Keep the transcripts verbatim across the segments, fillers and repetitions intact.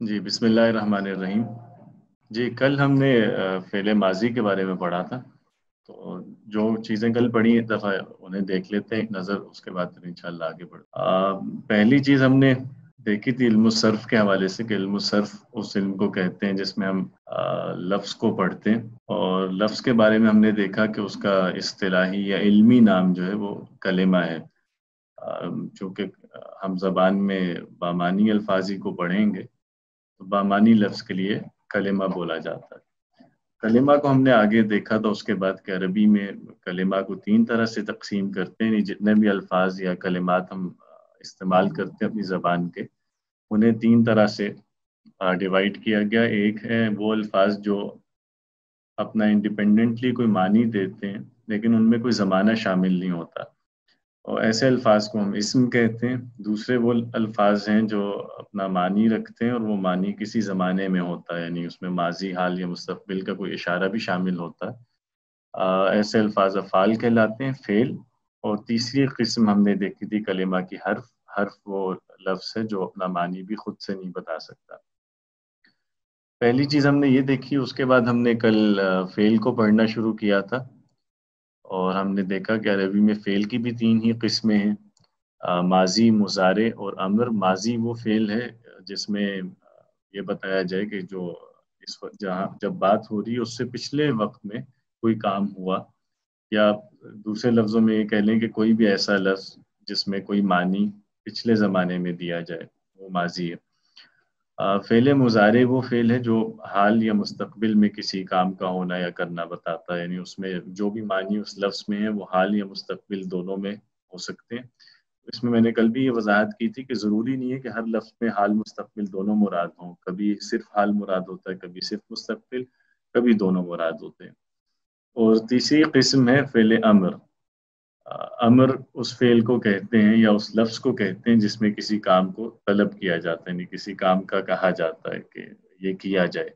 जी, बिस्मिल्लाहिर्रहमानिर्रहीम। जी, कल हमने अ, फ़ेल माज़ी के बारे में पढ़ा था। तो जो चीज़ें कल पढ़ी एक दफ़ा उन्हें देख लेते हैं एक नज़र, उसके बाद फिर इंशाअल्लाह आगे बढ़ अ, पहली चीज़ हमने देखी थी इल्म सर्फ़ के हवाले से कि इल्म सर्फ़ उस इल्म को कहते हैं जिसमें हम अ, लफ्ज़ को पढ़ते हैं और लफ्ज़ के बारे में हमने देखा कि उसका इस्तिलाही या इल्मी नाम जो है वो कलिमा है। अ, चूँकि अ, हम ज़बान में बामानी अल्फ़ाज़ ही को पढ़ेंगे, तो बामानी लफ्ज़ के लिए कलिमा बोला जाता है। कलिमा को हमने आगे देखा तो उसके बाद कि अरबी में कलिमा को तीन तरह से तक़सीम करते हैं, जितने भी अल्फ़ाज़ या कलिमात हम अ, इस्तेमाल करते हैं अपनी ज़बान के, उन्हें तीन तरह से अ, डिवाइड किया गया। एक है वो अल्फ़ाज़ जो अपना इंडिपेंडेंटली कोई मानी देते हैं, लेकिन उनमें कोई ज़माना शामिल नहीं होता और ऐसे अल्फ़ाज़ को हम इस्म कहते हैं। दूसरे वो अल्फ़ाज़ हैं जो अपना मानी रखते हैं और वो मानी किसी ज़माने में होता है, यानी उसमें माज़ी, हाल या मुस्तक़बिल का कोई इशारा भी शामिल होता है। अ, ऐसे अल्फ़ाज़ अफ़आल कहलाते हैं, फ़ेल। और तीसरी किस्म हमने देखी थी कलिमा की हर्फ़। हर्फ़ वो लफ्ज़ है जो अपना मानी भी खुद से नहीं बता सकता। पहली चीज़ हमने ये देखी, उसके बाद हमने कल अ, फ़ेल को पढ़ना शुरू किया था और हमने देखा कि अरबी में फ़ेल की भी तीन ही किस्में हैं। अ, माज़ी, मुज़ारे और अम्र। माज़ी वो फ़ेल है जिसमें अ, ये बताया जाए कि जो इस वक़्त जहाँ जब बात हो रही है उससे पिछले वक़्त में कोई काम हुआ, या दूसरे लफ्ज़ों में ये कह लें कि कोई भी ऐसा लफ्ज़ जिसमें कोई मानी पिछले ज़माने में दिया जाए, वो माज़ी है। अ, फ़ेल मुज़ारे वो फ़ेल है जो हाल या मुस्तक़बिल में किसी काम का होना या करना बताता है, यानी उसमें जो भी मानी उस लफ्ज़ में है वो हाल या मुस्तक़बिल दोनों में हो सकते हैं। इसमें मैंने कल भी ये वज़ाहत की थी कि ज़रूरी नहीं है कि हर लफ्ज़ में हाल मुस्तक़बिल दोनों मुराद हों। कभी सिर्फ़ हाल मुराद होता है, कभी सिर्फ़ मुस्तक़बिल, कभी दोनों मुराद होते हैं। और तीसरी किस्म है फ़ेल अम्र। अ, अम्र उस फ़ेल को कहते हैं या उस लफ्ज़ को कहते हैं जिसमें किसी काम को तलब किया जाता है, यानी किसी काम का कहा जाता है कि ये किया जाए।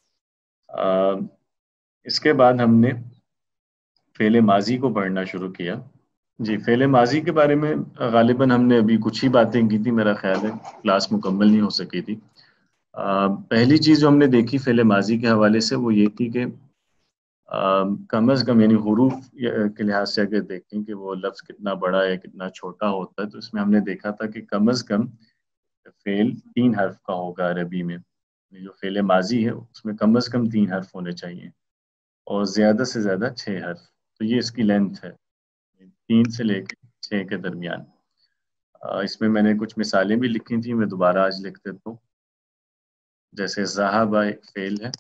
अ, इसके बाद हमने फ़ेल माज़ी को पढ़ना शुरू किया। जी, फ़ेल माज़ी के बारे में अ, ग़ालिबन हमने अभी कुछ ही बातें की थी, मेरा ख़्याल है, क्लास मुकम्मल नहीं हो सकी थी। अ, पहली चीज़ जो हमने देखी फ़ेल माज़ी के हवाले से वो ये थी कि अ, कम अज़ कम यानी हुरूफ़ य के लिहाज़ से अगर देखें कि वो लफ्ज़ कितना बड़ा या कितना छोटा होता है, तो इसमें हमने देखा था कि कम अज़ कम फ़ेल तीन हर्फ़ का होगा अरबी में। ये जो फ़ेल माज़ी है, उसमें कम अज़ कम तीन हर्फ़ होने चाहिए और ज़्यादा से ज़्यादा छह हर्फ़। तो ये इसकी लेंथ है, तीन से लेके छह के दरमियान। अ, इसमें मैंने कुछ मिसालें भी लिखी थी, मैं दोबारा आज लिख देता हूँ। जैसे ज़हाबा एक फ़ेल है,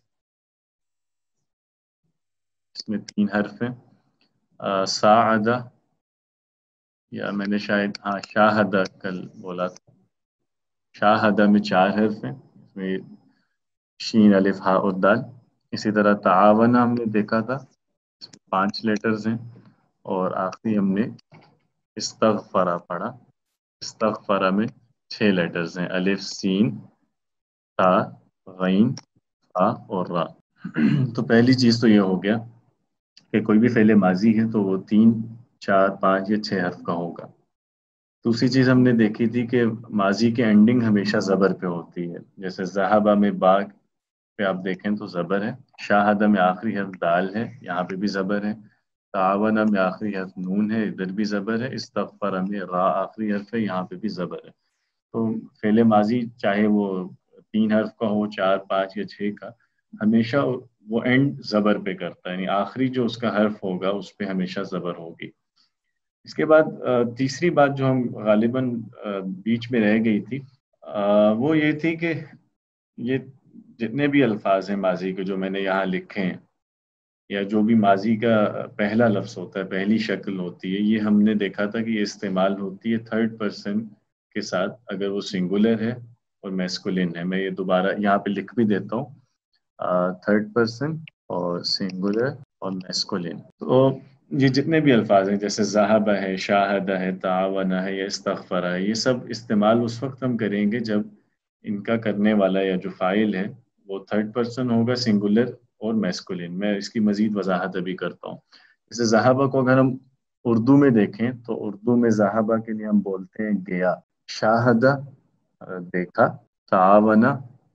इसमें तीन हर्फ़ हैं। अ, साअदा, या मैंने शायद हाँ, शाहदा कल बोला था। शाहदा में चार हर्फ़ हैं, इसमें शीन, अलिफ, हा और दाल। इसी तरह तआवना हमने देखा था, इसमें पाँच लेटर्स हैं। और आखिरी हमने इस्तग़फ़रा पढ़ा। इस्तग़फ़रा में छह लेटर्स हैं, अलिफ, सीन, ता, गैन, फा और रा। तो पहली चीज़ तो ये हो गया कि कोई भी फ़ेल माज़ी है तो वो तीन, चार, पाँच या छह हर्फ़ का होगा। दूसरी चीज़ हमने देखी थी कि माज़ी की एंडिंग हमेशा ज़बर पे होती है। जैसे ज़हाबा में बा पे आप देखें तो ज़बर है, शाहदा में आखिरी हर्फ़ दाल है, यहाँ पे भी ज़बर है, तावना में आखिरी हर्फ़ नून है, इधर भी ज़बर है, इस्तग़फ़रा में रा आखिरी हर्फ़ है, यहाँ पे भी ज़बर है। तो फ़ेल माज़ी चाहे वो तीन हर्फ़ का हो, चार, पाँच या छह का, हमेशा वो एंड ज़बर पे करता है, यानी आखिरी जो उसका हर्फ़ होगा, उस पे हमेशा ज़बर होगी। इसके बाद अ, तीसरी बात जो हम ग़ालिबन अ, बीच में रह गई थी, अ, वो ये थी कि ये जितने भी अल्फ़ाज़ हैं माज़ी के जो मैंने यहाँ लिखे हैं, या जो भी माज़ी का पहला लफ्ज़ होता है, पहली शक्ल होती है, ये हमने देखा था कि ये इस्तेमाल होती है थर्ड पर्सन के साथ अगर वो सिंगुलर है और मैस्कुलिन है। मैं ये दोबारा यहाँ पे लिख भी देता हूँ, अ, थर्ड पर्सन और सिंगुलर और मैस्कुलिन। तो ये जितने भी अल्फ़ाज़ हैं जैसे ज़हाबा है, शाहदा है, तावना है या इस्तग़फ़रा है, ये सब इस्तेमाल उस वक़्त हम करेंगे जब इनका करने वाला या जो फ़ाइल है वो थर्ड पर्सन होगा, सिंगुलर और मैस्कुलिन। मैं इसकी मज़ीद वज़ाहत अभी करता हूँ। जैसे ज़हाबा को अगर हम उर्दू में देखें तो उर्दू में ज़हाबा के लिए हम बोलते हैं गया। शाहदा अ, देखा, तावना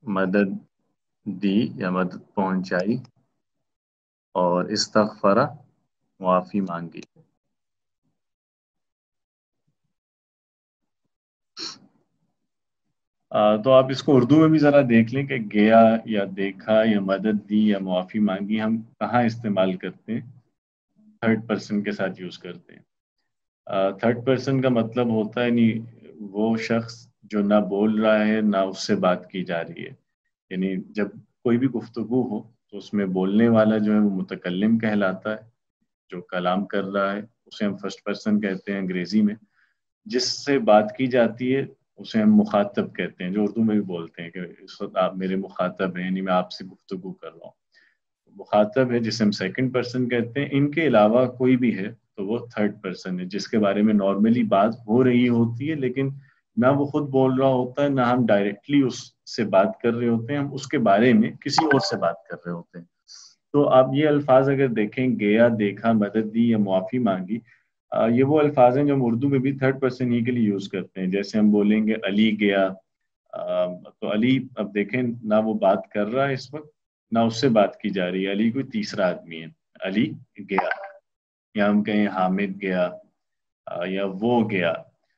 مدد دی یا مدد پہنچائی، اور استغفر معافی مانگی۔ آ، تو آپ اس کو اردو میں بھی ذرا دیکھ لیں کہ گیا یا دیکھا یا مدد دی یا معافی مانگی ہم کہاں استعمال کرتے ہیں؟ تھرڈ پرسن کے ساتھ یوز کرتے ہیں۔ تھرڈ پرسن کا مطلب ہوتا ہے نہیں وہ شخص جو نہ بول رہا ہے نہ اس سے بات کی جا رہی ہے، یعنی جب کوئی بھی گفتگو ہو تو اس میں بولنے والا جو ہے وہ متکلم کہلاتا ہے، جو کلام کر رہا ہے اسے ہم فرسٹ پرسن کہتے ہیں انگریزی میں، جس سے بات کی جاتی ہے اسے ہم مخاطب کہتے ہیں، جو اردو میں بھی بولتے ہیں کہ اس وقت آپ میرے مخاطب ہیں، یعنی میں آپ سے گفتگو کر رہا ہوں۔ مخاطب ہے جسے ہم سیکنڈ پرسن کہتے ہیں، ان کے علاوہ کوئی بھی ہے تو وہ تھرڈ پرسن ہے، جس کے بارے میں نارملی بات ہو رہی ہوتی ہے لیکن نہ وہ خود بول رہا ہوتا ہے نہ ہم ڈائریکٹلی اس سے بات کر رہے ہوتے ہیں، ہم اس کے بارے میں کسی اور سے بات کر رہے ہوتے ہیں۔ تو آپ یہ الفاظ اگر دیکھیں، گیا، دیکھا، مدد دی یا معافی مانگی، آ، یہ وہ الفاظ ہیں جو ہم اردو میں بھی تھرڈ پرسن ہی کے لیے یوز کرتے ہیں۔ جیسے ہم بولیں گے علی گیا، آ، تو علی اب دیکھیں نہ وہ بات کر رہا ہے اس وقت نہ اس سے بات کی جا رہی ہے، علی کوئی تیسرا آدمی ہے، علی گیا، یا ہم کہیں حامد گیا آ، یا وہ گیا۔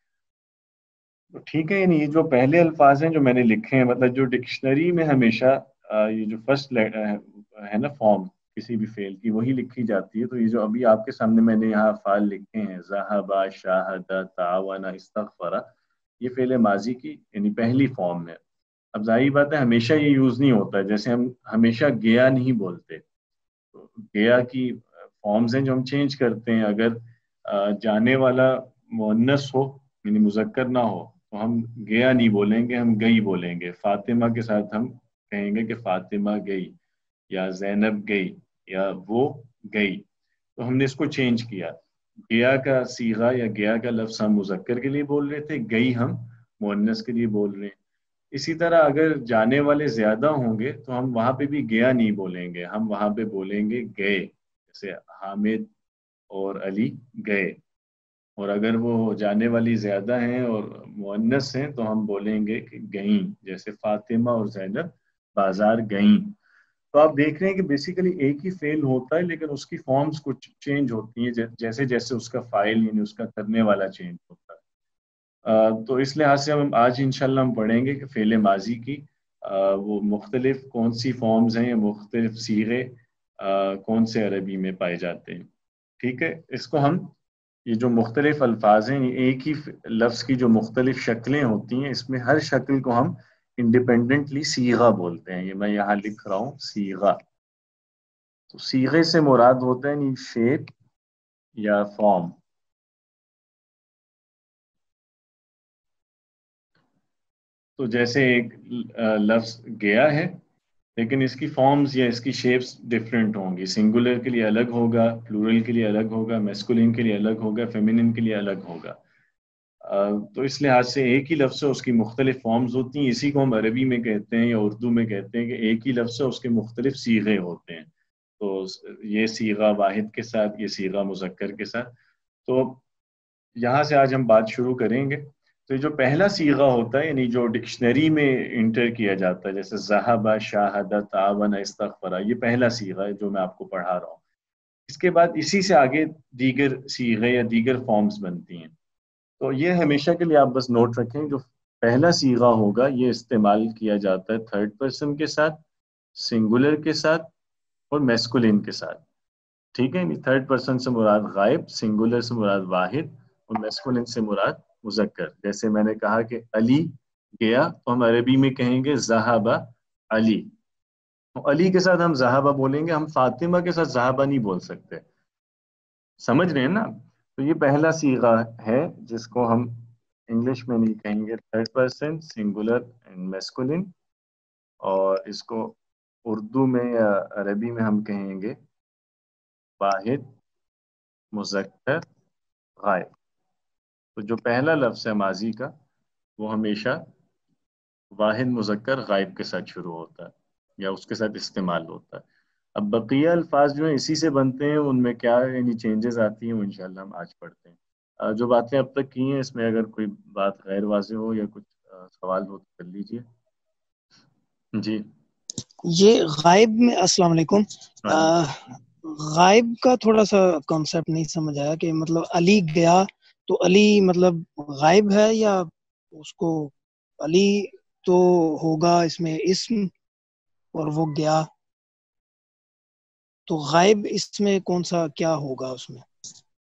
تو ٹھیک ہے، یعنی یہ جو پہلے الفاظ ہیں جو میں نے لکھے ہیں، مطلب جو ڈکشنری میں ہمیشہ آ، یہ جو فرسٹ ہے نا فارم کسی بھی فعل کی وہی لکھی جاتی ہے، تو یہ جو ابھی آپ کے سامنے میں نے یہاں افعال لکھے ہیں، ذہبا، شاہدہ، تعاون، استغفر، یہ فعل ماضی کی یعنی پہلی فارم ہے۔ اب ظاہری بات ہے ہمیشہ یہ یوز نہیں ہوتا ہے، جیسے ہم ہمیشہ گیا نہیں بولتے، تو گیا کی فارمز ہیں جو ہم چینج کرتے ہیں۔ اگر آ، جانے والا مؤنث ہو یعنی مذکر نہ ہو تو ہم گیا نہیں بولیں گے، ہم گئی بولیں گے۔ فاطمہ کے ساتھ ہم کہیں گے کہ فاطمہ گئی، یا زینب گئی، یا وہ گئی، تو ہم نے اس کو چینج کیا۔ گیا کا صیغہ یا گیا کا لفظ ہم مذکر کے لیے بول رہے تھے، گئی ہم مؤنث کے لیے بول رہے ہیں۔ اسی طرح اگر جانے والے زیادہ ہوں گے تو ہم وہاں پہ بھی گیا نہیں بولیں گے، ہم وہاں پہ بولیں گے گئے، جیسے حامد اور علی گئے۔ اور اگر وہ جانے والی زیادہ ہیں اور مؤنث ہیں تو ہم بولیں گے کہ گئیں، جیسے فاطمہ اور زینب بازار گئیں۔ تو آپ دیکھ رہے ہیں کہ بیسیکلی ایک ہی فعل ہوتا ہے لیکن اس کی فارمز کچھ چینج ہوتی ہیں، جیسے جیسے اس کا فاعل یعنی اس کا کرنے والا چینج ہوتا ہے۔ آ، تو اس لحاظ سے ہم آج انشاءاللہ ہم پڑھیں گے کہ فعل ماضی کی آ، وہ مختلف کون سی فارمز ہیں، مختلف صیغے آ، کون سے عربی میں پائے جاتے ہیں۔ ٹھیک ہے، اس کو ہم یہ جو مختلف الفاظ ہیں، ایک ہی لفظ کی جو مختلف شکلیں ہوتی ہیں، اس میں ہر شکل کو ہم انڈیپینڈنٹلی صیغہ بولتے ہیں۔ یہ میں یہاں لکھ رہا ہوں صیغہ۔ تو صیغے سے مراد ہوتا ہے شیپ یا فارم۔ تو جیسے ایک لفظ گیا ہے لیکن اس کی فارمز یا اس کی شیپس ڈفرینٹ ہوں گی، سنگولر کے لیے الگ ہوگا، پلورل کے لیے الگ ہوگا، میسکولین کے لیے الگ ہوگا، فیمینن کے لیے الگ ہوگا۔ آ، تو اس لحاظ سے ایک ہی لفظ ہے اس کی مختلف فارمز ہوتی ہیں، اسی کو ہم عربی میں کہتے ہیں یا اردو میں کہتے ہیں کہ ایک ہی لفظ ہے اس کے مختلف صیغے ہوتے ہیں۔ تو یہ صیغہ واحد کے ساتھ، یہ صیغہ مذکر کے ساتھ۔ تو یہاں سے آج ہم بات شروع کریں گے۔ تو یہ جو پہلا صیغہ ہوتا ہے یعنی جو ڈکشنری میں انٹر کیا جاتا ہے، جیسے ذہب، شاہدہ، تعاون، استغفر، یہ پہلا صیغہ ہے جو میں آپ کو پڑھا رہا ہوں۔ اس کے بعد اسی سے آگے دیگر صیغے یا دیگر فارمز بنتی ہیں۔ تو یہ ہمیشہ کے لیے آپ بس نوٹ رکھیں، جو پہلا صیغہ ہوگا یہ استعمال کیا جاتا ہے تھرڈ پرسن کے ساتھ، سنگولر کے ساتھ اور میسکولین کے ساتھ۔ ٹھیک ہے، تھرڈ پرسن سے مراد غائب، سنگولر سے مراد واحد اور میسکولین سے مراد مذکر۔ جیسے میں نے کہا کہ علی گیا تو ہم عربی میں کہیں گے ذہب علی، تو علی کے ساتھ ہم ذہبہ بولیں گے، ہم فاطمہ کے ساتھ ذہبہ نہیں بول سکتے۔ سمجھ رہے ہیں نا؟ تو یہ پہلا صیغہ ہے جس کو ہم انگلش میں نہیں کہیں گے third person, singular and masculine, اور اس کو اردو میں یا عربی میں ہم کہیں گے واحد، مذکر، غائب۔ تو جو پہلا لفظ ہے ماضی کا وہ ہمیشہ واحد، مذکر، غائب کے ساتھ شروع ہوتا ہے یا اس کے ساتھ استعمال ہوتا ہے۔ اب بقیہ الفاظ جو ہیں اسی سے بنتے ہیں، ان میں کیا یعنی چینجز آتی ہیں وہ انشاءاللہ ہم آج پڑھتے ہیں۔ آ، جو باتیں اب تک کی ہیں اس میں اگر کوئی بات غیر واضح ہو یا کچھ آ، سوال ہو تو کر لیجئے۔ جی یہ غائب میں السلام علیکم آ، غائب کا تھوڑا سا کانسیپٹ نہیں سمجھ آیا کہ مطلب علی گیا تو علی مطلب غائب ہے یا اس کو علی تو ہوگا اس میں اسم اور وہ گیا تو غائب اس میں کون سا کیا ہوگا اس میں؟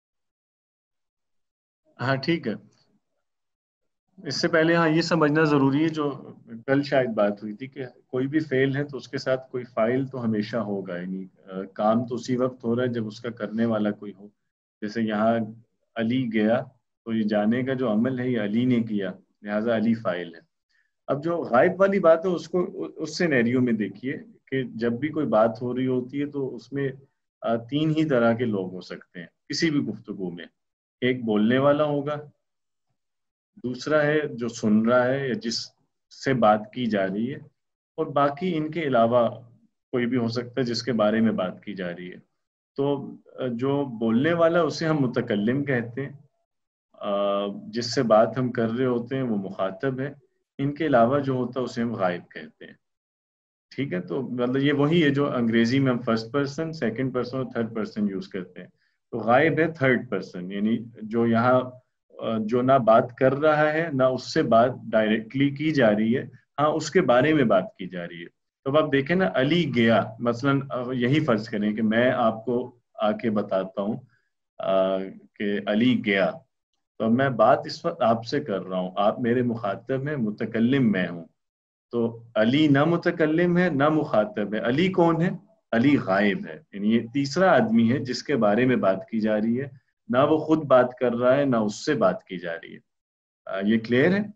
ہاں ٹھیک ہے. اس سے پہلے ہاں یہ سمجھنا ضروری ہے، جو کل شاید بات ہوئی تھی کہ کوئی بھی فعل ہے تو اس کے ساتھ کوئی فاعل تو ہمیشہ ہوگا، یعنی کام تو اسی وقت ہو رہا ہے جب اس کا کرنے والا کوئی ہو. جیسے یہاں علی گیا تو یہ جانے کا جو عمل ہے یہ علی نے کیا، لہٰذا علی فاعل ہے. اب جو غائب والی بات ہے اس کو اس سینیریو میں دیکھیے کہ جب بھی کوئی بات ہو رہی ہوتی ہے تو اس میں تین ہی طرح کے لوگ ہو سکتے ہیں کسی بھی گفتگو میں. ایک بولنے والا ہوگا، دوسرا ہے جو سن رہا ہے یا جس سے بات کی جا رہی ہے، اور باقی ان کے علاوہ کوئی بھی ہو سکتا ہے جس کے بارے میں بات کی جا رہی ہے. تو جو بولنے والا اسے ہم متکلم کہتے ہیں، جس سے بات ہم کر رہے ہوتے ہیں وہ مخاطب ہے. ان کے علاوہ جو ہوتا ہے اسے ہم غائب کہتے ہیں. ٹھیک ہے، تو مطلب یہ وہی ہے جو انگریزی میں ہم فرسٹ پرسن، سیکنڈ پرسن اور تھرڈ پرسن یوز کرتے ہیں. تو غائب ہے تھرڈ پرسن، یعنی جو یہاں جو نہ بات کر رہا ہے نہ اس سے بات ڈائریکٹلی کی جا رہی ہے، ہاں اس کے بارے میں بات کی جا رہی ہے. تو اب آپ دیکھیں نا، علی گیا مثلا، یہی فرض کریں کہ میں آپ کو آ کے بتاتا ہوں کہ علی گیا، تو میں بات اس وقت آپ سے کر رہا ہوں، آپ میرے مخاطب ہیں، متکلم میں ہوں. تو علی نہ متکلم ہے نہ مخاطب ہے. علی کون ہے؟ علی غائب ہے، یعنی یہ تیسرا آدمی ہے جس کے بارے میں بات کی جا رہی ہے، نہ وہ خود بات کر رہا ہے نہ اس سے بات کی جا رہی ہے. یہ کلیئر ہے؟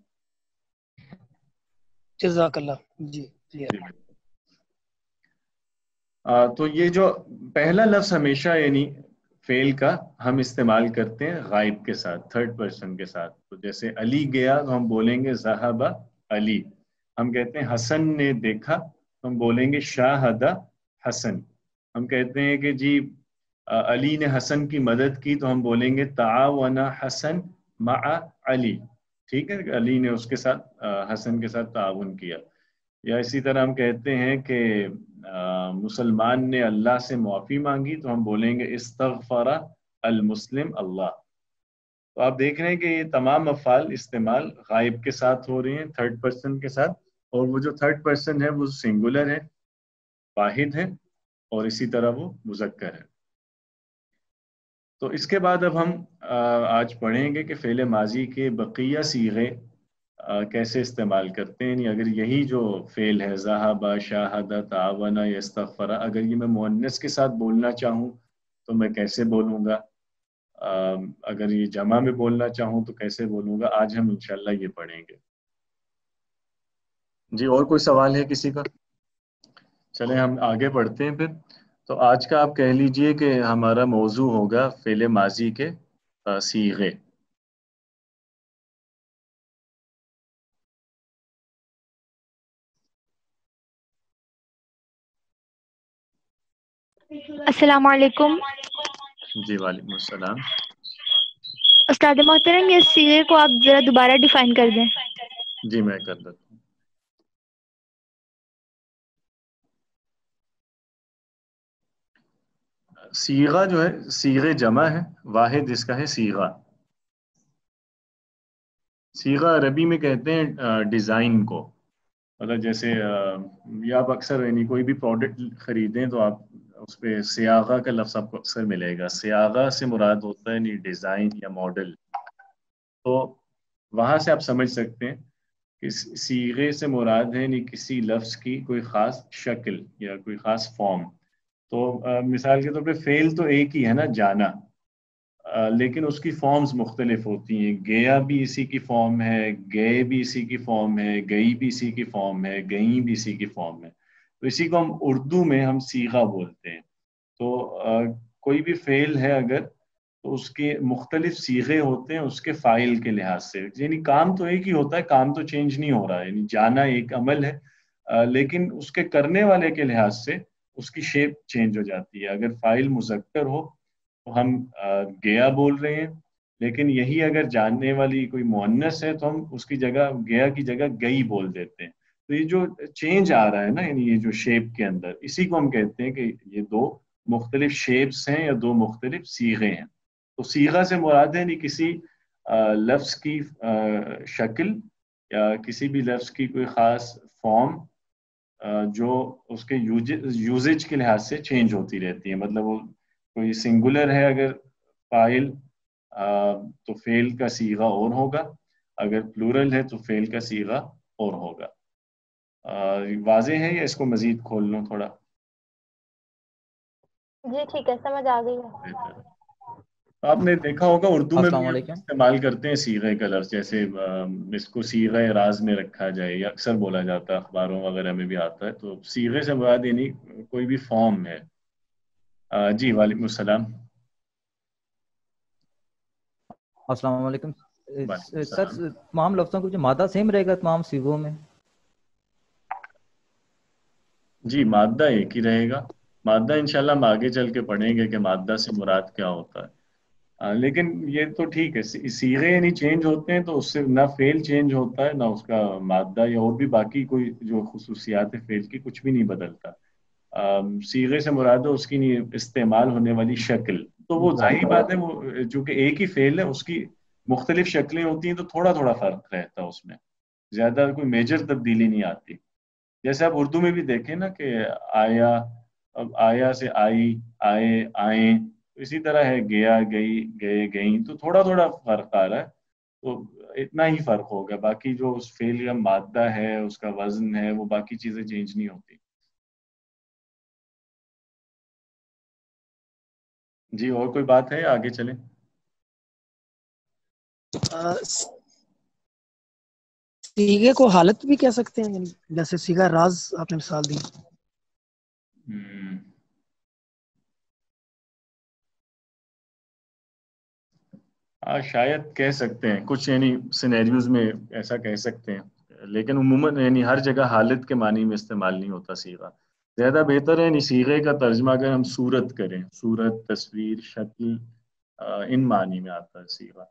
جزاک اللہ. جی کلیئر. جی تو یہ جو پہلا لفظ ہمیشہ یعنی فعل کا ہم استعمال کرتے ہیں غائب کے ساتھ، تھرڈ پرسن کے ساتھ. تو جیسے علی گیا تو ہم بولیں گے ذہب علی. ہم کہتے ہیں حسن نے دیکھا تو ہم بولیں گے شاہد حسن. ہم کہتے ہیں کہ جی علی نے حسن کی مدد کی تو ہم بولیں گے تعاون حسن مع علی. ٹھیک ہے، علی نے اس کے ساتھ حسن کے ساتھ تعاون کیا. یا اسی طرح ہم کہتے ہیں کہ مسلمان نے اللہ سے معافی مانگی تو ہم بولیں گے استغفر المسلم اللہ. تو آپ دیکھ رہے ہیں کہ یہ تمام افعال استعمال غائب کے ساتھ ہو رہے ہیں، تھرڈ پرسن کے ساتھ. اور وہ جو تھرڈ پرسن ہے وہ سنگولر ہے، واحد ہے، اور اسی طرح وہ مذکر ہے. تو اس کے بعد اب ہم آج پڑھیں گے کہ فعل ماضی کے بقیہ صیغے کیسے استعمال کرتے ہیں. یعنی اگر یہی جو فعل ہے ذہب، شاہد، تعاون یا استغفر، اگر یہ میں مؤنث کے ساتھ بولنا چاہوں تو میں کیسے بولوں گا، اگر یہ جمع میں بولنا چاہوں تو کیسے بولوں گا، آج ہم انشاءاللہ یہ پڑھیں گے. جی اور کوئی سوال ہے کسی کا؟ چلیں ہم آگے پڑھتے ہیں پھر. تو آج کا آپ کہہ لیجئے کہ ہمارا موضوع ہوگا فعل ماضی کے صیغے. السلام علیکم. جی وعلیکم السلام. استاد محترم، یہ صیغے کو آپ ذرا دوبارہ ڈیفائن کر دیں. جی میں کر دیتا ہوں. صیغہ جو ہے، صیغے جمع ہے، واحد اس کا ہے صیغہ. صیغہ عربی میں کہتے ہیں ڈیزائن کو. مطلب جیسے یا آپ اکثر یعنی کوئی بھی پروڈکٹ خریدیں تو آپ اس پہ صیاغہ کا لفظ آپ کو اکثر ملے گا. صیاغہ سے مراد ہوتا ہے یعنی ڈیزائن یا ماڈل. تو وہاں سے آپ سمجھ سکتے ہیں کہ صیغے سے مراد ہے یعنی کسی لفظ کی کوئی خاص شکل یا کوئی خاص فارم. تو مثال کے طور پہ فعل تو ایک ہی ہے نا، جانا، لیکن اس کی فارمز مختلف ہوتی ہیں. گیا بھی اسی کی فارم ہے، گئے بھی اسی کی فارم ہے، گئی بھی اسی کی فارم ہے، گئیں بھی اسی کی فارم ہے. تو اسی کو ہم اردو میں ہم صیغہ بولتے ہیں. تو کوئی بھی فعل ہے اگر، تو اس کے مختلف صیغے ہوتے ہیں اس کے فاعل کے لحاظ سے. یعنی کام تو ایک ہی ہوتا ہے، کام تو چینج نہیں ہو رہا ہے. یعنی جانا ایک عمل ہے، لیکن اس کے کرنے والے کے لحاظ سے اس کی شیپ چینج ہو جاتی ہے. اگر فاعل مذکر ہو تو ہم گیا بول رہے ہیں، لیکن یہی اگر جاننے والی کوئی مؤنث ہے تو ہم اس کی جگہ گیا کی جگہ گئی بول دیتے ہیں. تو تو یہ جو چینج آ رہا ہے نا یعنی یہ جو شیپ کے اندر، اسی کو ہم کہتے ہیں کہ یہ دو مختلف شیپس ہیں یا دو مختلف صیغے ہیں. تو صیغہ سے مراد ہے نہیں کسی لفظ کی شکل یا کسی بھی لفظ کی کوئی خاص فارم جو اس کے یوزیج کے لحاظ سے چینج ہوتی رہتی ہے. مطلب وہ کوئی سنگولر ہے اگر فاعل تو فعل کا صیغہ اور ہوگا، اگر پلورل ہے تو فعل کا صیغہ اور ہوگا. واضح ہے یا اس کو مزید کھول لوں تھوڑا؟ جی ٹھیک ہے، سمجھ آ گئی ہے. بہتر. آپ نے دیکھا ہوگا اردو میں السلام بھی علیکم. استعمال کرتے ہیں صیغے کا لفظ، جیسے اس کو صیغہ راز میں رکھا جائے یا اکثر بولا جاتا ہے، اخباروں وغیرہ میں بھی آتا ہے. تو صیغے سے مراد یعنی کوئی بھی فارم ہے. جی وعلیکم السلام. السلام علیکم وعلیکم سر. السلام. تمام لفظوں کو جو مادہ سیم رہے گا تمام صیغوں میں؟ جی مادہ ایک ہی رہے گا. مادہ انشاءاللہ ہم آگے چل کے پڑھیں گے کہ مادہ سے مراد کیا ہوتا ہے. آ, لیکن یہ تو ٹھیک ہے، صیغے نہیں چینج ہوتے ہیں تو اس سے نہ فعل چینج ہوتا ہے نہ اس کا مادہ یا اور بھی باقی کوئی جو خصوصیات فعل کی کچھ بھی نہیں بدلتا. صیغے سے مراد ہے اس کی نہیں استعمال ہونے والی شکل. تو وہ ظاہری بات ہے، وہ جو کہ ایک ہی فعل ہے اس کی مختلف شکلیں ہوتی ہیں تو تھوڑا تھوڑا فرق رہتا ہے اس میں، زیادہ کوئی میجر تبدیلی نہیں آتی. جیسے آپ اردو میں بھی دیکھیں نا کہ آیا، اب آیا سے آئی، آئے، آئیں، اسی طرح ہے گیا، گئی، گئے، گئیں، تو تھوڑا تھوڑا فرق آ رہا ہے. تو اتنا ہی فرق ہوگا، باقی جو اس فعل کا مادہ ہے اس کا وزن ہے وہ باقی چیزیں چینج نہیں ہوتی. جی اور کوئی بات ہے آگے چلیں؟ صیغے کو حالت بھی کہہ سکتے ہیں، جیسے صیغہ راز آپ نے مثال دی. ہم، آ, شاید کہہ سکتے ہیں کچھ یعنی سینیریوز میں ایسا کہہ سکتے ہیں، لیکن عموماً یعنی ہر جگہ حالت کے معنی میں استعمال نہیں ہوتا صیغہ. زیادہ بہتر ہے یعنی صیغے کا ترجمہ اگر ہم صورت کریں، صورت، تصویر، شکل، آ, ان معنی میں آتا ہے صیغہ.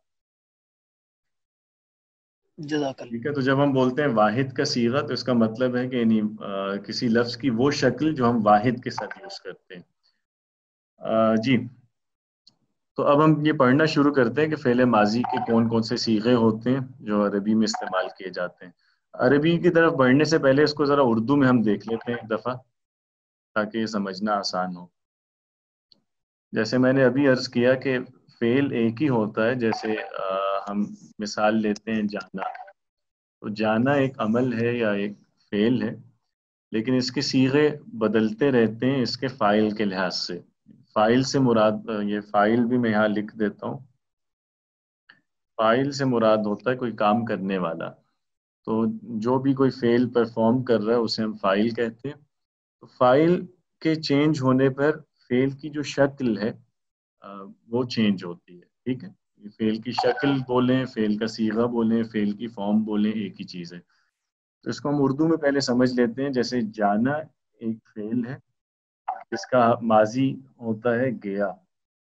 جزاک اللہ. ٹھیک ہے. تو جب ہم بولتے ہیں واحد کا صیغہ تو اس کا مطلب ہے کہ یعنی آ, کسی لفظ کی وہ شکل جو ہم واحد کے ساتھ یوز کرتے ہیں. آ, جی تو اب ہم یہ پڑھنا شروع کرتے ہیں کہ فعل ماضی کے کون کون سے صیغے ہوتے ہیں جو عربی میں استعمال کیے جاتے ہیں. عربی کی طرف بڑھنے سے پہلے اس کو ذرا اردو میں ہم دیکھ لیتے ہیں ایک دفعہ تاکہ یہ سمجھنا آسان ہو. جیسے میں نے ابھی عرض کیا کہ فعل ایک ہی ہوتا ہے. جیسے آ, ہم مثال لیتے ہیں جانا. تو جانا ایک عمل ہے یا ایک فعل ہے، لیکن اس کے صیغے بدلتے رہتے ہیں اس کے فاعل کے لحاظ سے. فاعل سے مراد، یہ فاعل بھی میں یہاں لکھ دیتا ہوں، فاعل سے مراد ہوتا ہے کوئی کام کرنے والا. تو جو بھی کوئی فعل پرفارم کر رہا ہے اسے ہم فاعل کہتے ہیں. تو فاعل کے چینج ہونے پر فعل کی جو شکل ہے وہ چینج ہوتی ہے. ٹھیک ہے. فعل کی شکل بولیں، فعل کا صیغہ بولیں، فعل کی فارم بولیں، ایک ہی چیز ہے. تو اس کو ہم اردو میں پہلے سمجھ لیتے ہیں. جیسے جانا ایک فعل ہے جس کا ماضی ہوتا ہے گیا.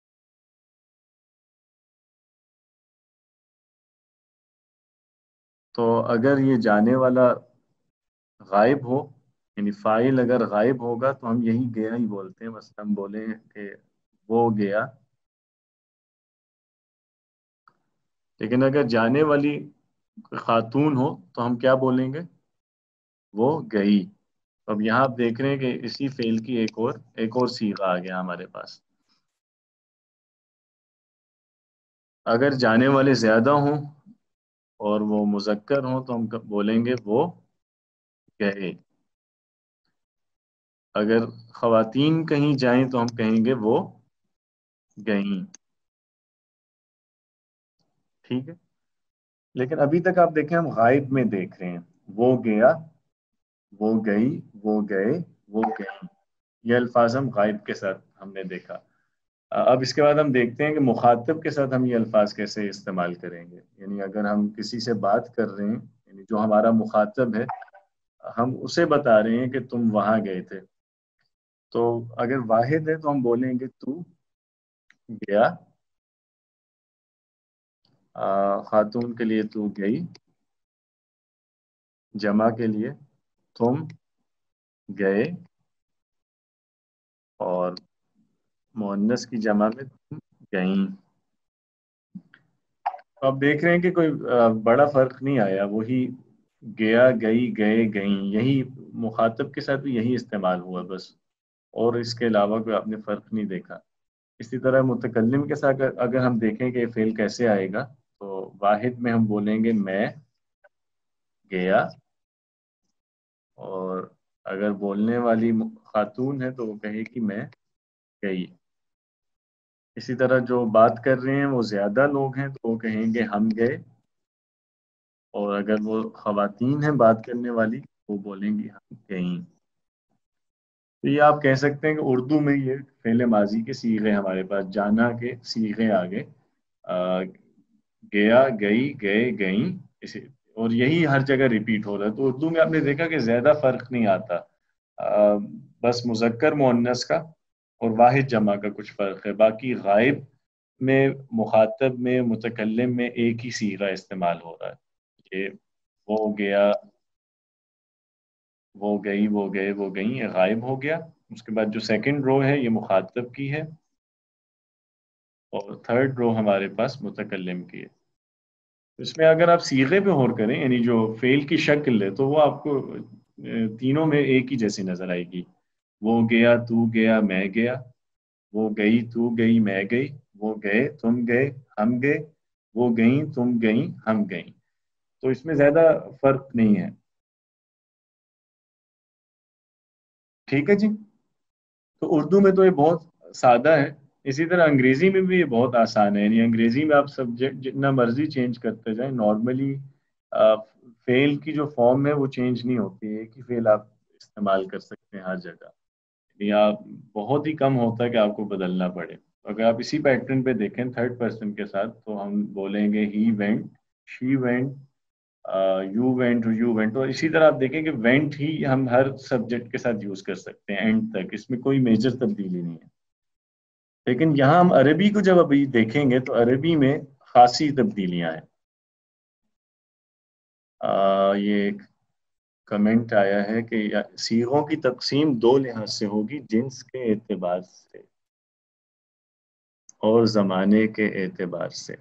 تو اگر یہ جانے والا غائب ہو، یعنی فاعل اگر غائب ہوگا تو ہم یہی گیا ہی بولتے ہیں. بس ہم بولیں کہ وہ گیا. لیکن اگر جانے والی خاتون ہو تو ہم کیا بولیں گے؟ وہ گئی. اب یہاں آپ دیکھ رہے ہیں کہ اسی فعل کی ایک اور ایک اور صیغہ آ گیا ہمارے پاس. اگر جانے والے زیادہ ہوں اور وہ مذکر ہوں تو ہم بولیں گے وہ گئے. اگر خواتین کہیں جائیں تو ہم کہیں گے وہ گئیں. ٹھیک ہے. لیکن ابھی تک آپ دیکھیں ہم غائب میں دیکھ رہے ہیں، وہ گیا، وہ گئی، وہ گئے، وہ گئیں. یہ الفاظ ہم غائب کے ساتھ ہم نے دیکھا. اب اس کے بعد ہم دیکھتے ہیں کہ مخاطب کے ساتھ ہم یہ الفاظ کیسے استعمال کریں گے. یعنی اگر ہم کسی سے بات کر رہے ہیں، یعنی جو ہمارا مخاطب ہے، ہم اسے بتا رہے ہیں کہ تم وہاں گئے تھے. تو اگر واحد ہے تو ہم بولیں گے تو گیا. خاتون کے لیے تو گئی. جمع کے لیے तुम गए, और मुअन्नस की जमा में तुम गईं। तो आप देख रहे हैं कि कोई अ, बड़ा फर्क नहीं आया, वही गया, गई, गए, गईं, यही मुखातब के साथ भी यही इस्तेमाल हुआ बस, और इसके अलावा कोई आपने फर्क नहीं देखा। इसी तरह मुतकल्लिम के साथ अगर, अगर हम देखें कि फेल कैसे आएगा, तो वाहिद में हम बोलेंगे मैं गया, और अगर बोलने वाली खातून है तो वो कहेगी मैं गई। इसी तरह जो बात कर रहे हैं वो ज्यादा लोग हैं तो वो कहेंगे हम गए, और अगर वो खवातीन हैं बात करने वाली वो बोलेंगी हम गईं। तो ये आप कह सकते हैं कि उर्दू में ये फेले माजी के सीगे हमारे पास, जाना के सीगे आ गए, आ, गया, गई, गए, गईं, इसे, और यही हर जगह रिपीट हो रहा है। तो उर्दू में आपने देखा कि ज्यादा फर्क नहीं आता, आ, बस मुजक्कर मुअन्नस का और वाहिद जमा का कुछ फर्क है, बाकी गायब में, मुखातब में, मुतकल्लिम में एक ही सीगा इस्तेमाल हो रहा है। ये वो गया, वो गई, वो गए, वो गई, ये गायब हो गया। उसके बाद जो सेकंड रो है ये मुखातब की है, और थर्ड रो हमारे पास मुतकल्लिम की है। इसमें अगर आप सीगे पे गौर करें, यानी जो फेल की शक्ल है, तो वो आपको अ, तीनों में एक ही जैसी नजर आएगी। वो गया, तू गया, मैं गया, वो गई, तू गई, मैं गई, वो गए, तुम गए, हम गए, वो गई, तुम गई, हम गई। तो इसमें ज्यादा फर्क नहीं है। ठीक है जी। तो उर्दू में तो ये बहुत सादा है। इसी तरह अंग्रेजी में भी ये बहुत आसान है, यानी अंग्रेजी में आप सब्जेक्ट जितना मर्जी चेंज करते जाएं, नॉर्मली फेल की जो फॉर्म है वो चेंज नहीं होती है, एक ही फेल आप इस्तेमाल कर सकते हैं हर जगह। यानी आप, बहुत ही कम होता है कि आपको बदलना पड़े। अगर आप इसी पैटर्न पे देखें थर्ड पर्सन के साथ, तो हम बोलेंगे he went, she went, you went, you went, और इसी तरह आप देखें कि वेंट ही हम हर सब्जेक्ट के साथ यूज कर सकते हैं एंड तक, इसमें कोई मेजर तब्दीली नहीं है। लेकिन यहाँ हम अरबी को जब अभी देखेंगे तो अरबी में खासी तब्दीलियां हैं। आ, ये एक कमेंट आया है कि या- सीगों की तकसीम दो लिहाज से होगी, जिन्स के एतबार से और जमाने के एतबार से।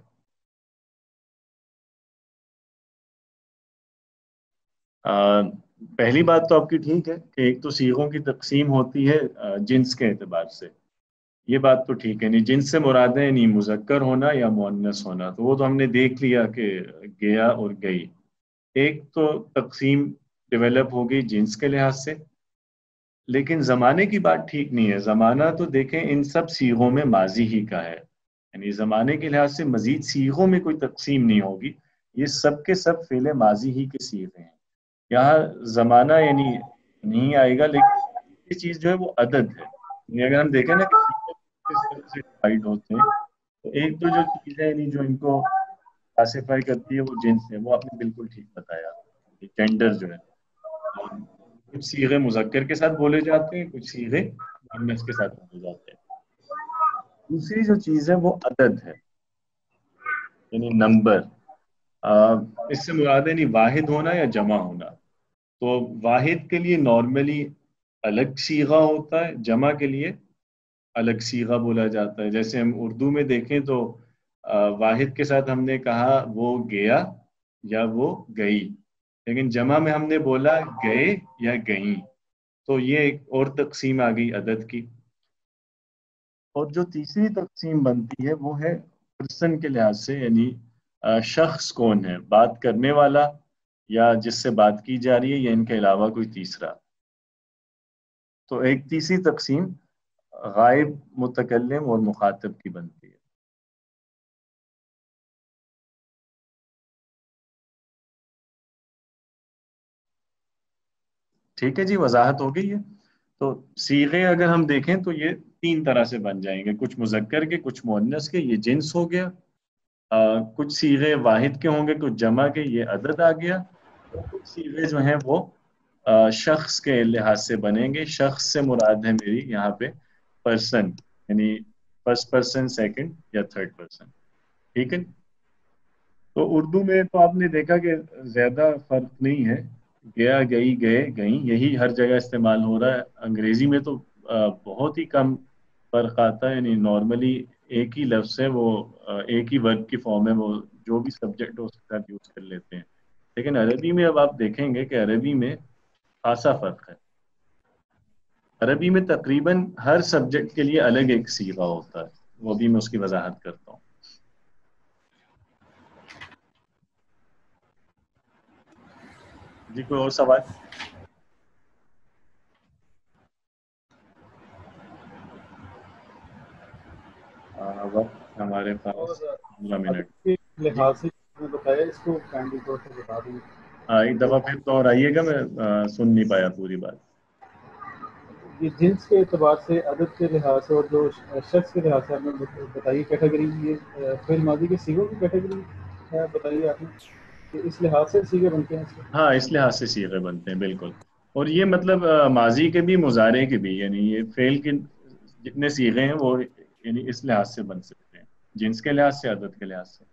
आ, पहली बात तो आपकी ठीक है कि एक तो सीगों की तकसीम होती है आ, जिन्स के एतबार से, ये बात तो ठीक है। नहीं, जिन्स से मुराद है नहीं मुजक्कर होना या मुअन्नस होना, तो वो तो हमने देख लिया कि गया और गई। एक तो तकसीम डेवलप हो गई जिन्स के लिहाज से, लेकिन जमाने की बात ठीक नहीं है। जमाना तो देखें इन सब सीगों में माजी ही का है, यानी जमाने के लिहाज से मजीद सीगों में कोई तकसीम नहीं होगी। ये सब के सब फेले माजी ही के सीगे हैं। यहाँ जमाना यानी नहीं आएगा, लेकिन ये चीज जो है वो अदद है। यानी अगर हम देखें ना कि सीगे किस तरह से डिवाइड होते हैं, तो एक तो जो चीज है यानी जो इनको क्लासिफाई करती है वो जिन्स है, वो आपने बिल्कुल ठीक बताया, जेंडर जो है। कुछ सीगे मुजक्कर के साथ बोले जाते हैं, कुछ सीगे मुअन्नस के साथ बोले जाते हैं। दूसरी जो चीज है वो अदद है, यानी नंबर। इससे मुराद है नहीं वाहिद होना या जमा होना। तो वाहिद के लिए नॉर्मली अलग सीगा होता है, जमा के लिए अलग सीगा बोला जाता है। जैसे हम उर्दू में देखें तो अ, वाहिद के साथ हमने कहा वो गया या वो गई, लेकिन जमा में हमने बोला गए या गई। तो ये एक और तकसीम आ गई अदद की। और जो तीसरी तकसीम बनती है वो है पर्सन के लिहाज से, यानी अ, शख्स कौन है, बात करने वाला या जिससे बात की जा रही है, या इनके अलावा कोई तीसरा। तो एक तीसरी तकसीम गायब, मुतकल्लिम और मुखातब की बनती है। ठीक है जी, वजाहत हो गई है। तो सीगे अगर हम देखें तो ये तीन तरह से बन जाएंगे, कुछ मुजक्कर के, कुछ मुअन्नस के, ये जिन्स हो गया। आ, कुछ सीगे वाहिद के होंगे, कुछ जमा के, ये अदद आ गया। और कुछ सीगे जो हैं वो आ, शख्स के लिहाज से बनेंगे। शख्स से मुराद है मेरी यहाँ पे पर्सन, यानी फर्स्ट पर्सन, सेकंड या थर्ड पर्सन। ठीक है। तो उर्दू में तो आपने देखा कि ज्यादा फर्क नहीं है, گیا، گئی، گئے، گئیں، یہی ہر جگہ استعمال ہو رہا ہے. انگریزی میں تو آ, بہت ہی کم فرق آتا ہے. یعنی نارملی ایک ہی لفظ ہے، وہ آ, ایک ہی ورب کی فارم ہے، وہ جو بھی سبجیکٹ ہو اس کے ساتھ یوز کر لیتے ہیں. لیکن عربی میں اب آپ دیکھیں گے کہ عربی میں خاصا فرق ہے. عربی میں تقریباً ہر سبجیکٹ کے لیے الگ ایک صیغہ ہوتا ہے، وہ بھی میں اس کی وضاحت کرتا ہوں. جی کوئی اور سوال؟ آ, وقت ہمارے پاس پندرہ منٹ. کے جی لحاظ سے میں بتایا اس کو کائنڈلی طور سے بتا دوں. ہاں ایک دفعہ پھر دوہرائیے گا، میں آ, سن نہیں پایا پوری بات. یہ جنس کے اعتبار سے، عدد کے لحاظ سے، اور جو شخص کے لحاظ سے آپ نے بتائیے کیٹیگری، یہ فعل ماضی کے صیغوں کی کیٹیگری ہے بتائیے آپ نے کہ اس لحاظ سے صیغے بنتے ہیں اس کے. ہاں اس لحاظ سے صیغے بنتے ہیں بالکل. اور یہ مطلب آ, ماضی کے بھی مضارع کے بھی، یعنی یہ فعل کے جتنے صیغے ہیں وہ یعنی اس لحاظ سے بن سکتے ہیں، جنس کے لحاظ سے، عدد کے لحاظ سے.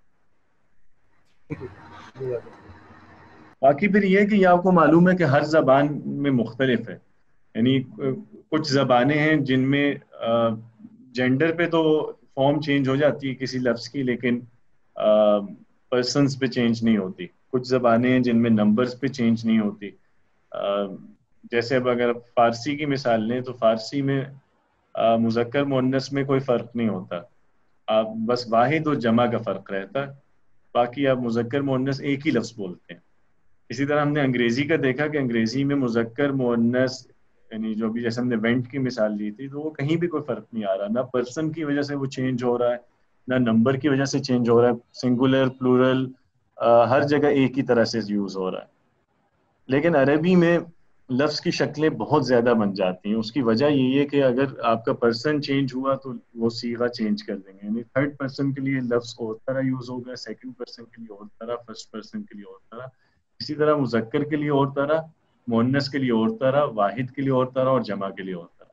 باقی پھر یہ کہ یہ آپ کو معلوم ہے کہ ہر زبان میں مختلف ہے. یعنی کچھ زبانیں ہیں جن میں جینڈر پہ تو فارم چینج ہو جاتی ہے کسی لفظ کی، لیکن پرسنس پہ چینج نہیں ہوتی. کچھ زبانیں ہیں جن میں نمبرز پہ چینج نہیں ہوتی. جیسے اب اگر فارسی کی مثال لیں تو فارسی میں مذکر مؤنث میں کوئی فرق نہیں ہوتا، آپ بس واحد اور جمع کا فرق رہتا ہے، باقی آپ مذکر مؤنث ایک ہی لفظ بولتے ہیں. اسی طرح ہم نے انگریزی کا دیکھا کہ انگریزی میں مذکر مؤنث یعنی جو بھی جیسے ہم نے وینٹ کی مثال لی تھی، تو وہ کہیں بھی کوئی فرق نہیں آ رہا، نہ پرسن کی وجہ سے وہ چینج ہو رہا ہے، نہ نمبر کی وجہ سے چینج ہو رہا ہے. سنگولر پلورل ہر جگہ ایک ہی طرح سے یوز ہو رہا ہے. لیکن عربی میں لفظ کی شکلیں بہت زیادہ بن جاتی ہیں. اس کی وجہ یہی ہے کہ اگر آپ کا پرسن چینج ہوا تو وہ صیغہ چینج کر دیں گے. یعنی تھرڈ پرسن کے لیے لفظ اور طرح یوز ہوگا، سیکنڈ پرسن کے لیے اور طرح، فرسٹ پرسن کے لیے اور طرح. اسی طرح مذکر کے لیے اور طرح، مؤنث کے لیے اور طرح، واحد کے لیے اور طرح، اور جمع کے لیے اور طرح.